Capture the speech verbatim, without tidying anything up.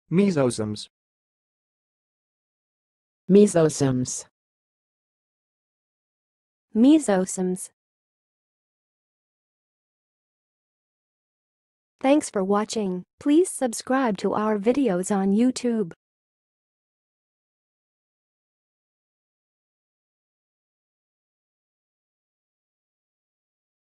Mesosomes. Mesosomes. Mesosomes. Thanks for watching. Please subscribe to our videos on YouTube.